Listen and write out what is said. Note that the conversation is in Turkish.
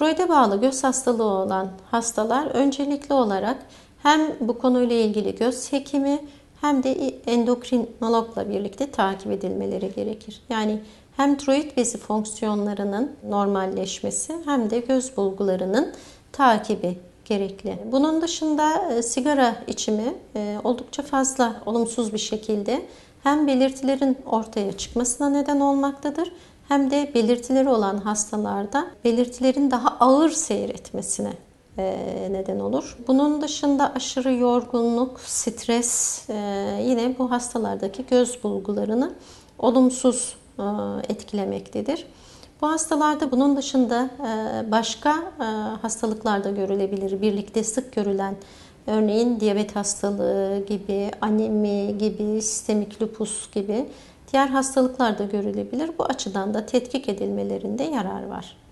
Tiroide bağlı göz hastalığı olan hastalar öncelikli olarak hem bu konuyla ilgili göz hekimi hem de endokrinologla birlikte takip edilmeleri gerekir. Yani hem tiroid bezi fonksiyonlarının normalleşmesi hem de göz bulgularının takibi gerekli. Bunun dışında sigara içimi oldukça fazla olumsuz bir şekilde hem belirtilerin ortaya çıkmasına neden olmaktadır hem de belirtileri olan hastalarda belirtilerin daha ağır seyretmesine neden olur. Bunun dışında aşırı yorgunluk, stres yine bu hastalardaki göz bulgularını olumsuz etkilemektedir. Bu hastalarda bunun dışında başka hastalıklar da görülebilir. Birlikte sık görülen örneğin diyabet hastalığı gibi, anemi gibi, sistemik lupus gibi diğer hastalıklar da görülebilir. Bu açıdan da tetkik edilmelerinde yarar var.